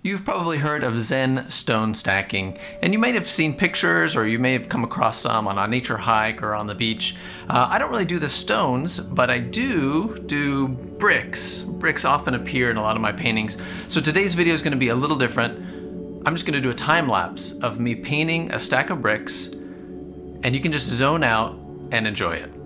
You've probably heard of Zen stone stacking, and you might have seen pictures or you may have come across some on a nature hike or on the beach. I don't really do the stones, but I do bricks. Bricks often appear in a lot of my paintings. So today's video is going to be a little different. I'm just going to do a time lapse of me painting a stack of bricks, and you can just zone out and enjoy it.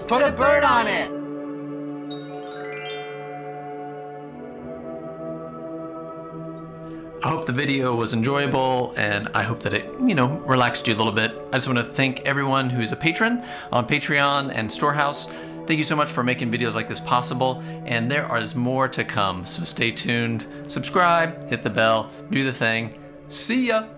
Put a bird on it! I hope the video was enjoyable, and I hope that it, relaxed you a little bit. I just want to thank everyone who's a patron on Patreon and Storehouse. Thank you so much for making videos like this possible, and there is more to come, so stay tuned, subscribe, hit the bell, do the thing. See ya!